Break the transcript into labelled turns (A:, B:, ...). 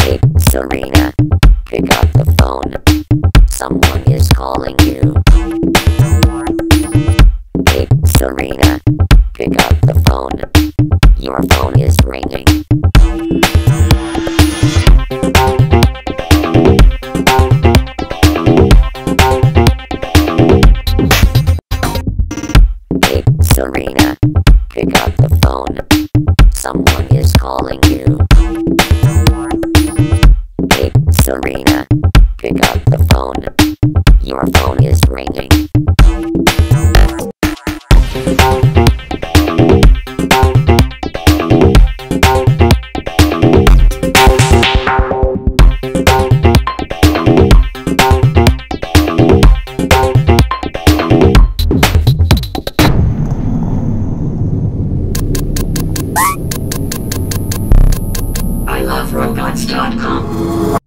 A: Hey, Serena, pick up the phone. Someone is calling you. Hey, Serena, pick up the phone. Your phone is ringing. Hey, Serena, pick up the phone. Someone is calling you. Hey, Serena, pick up the phone. Your phone is ringing.
B: iLoveRobots.com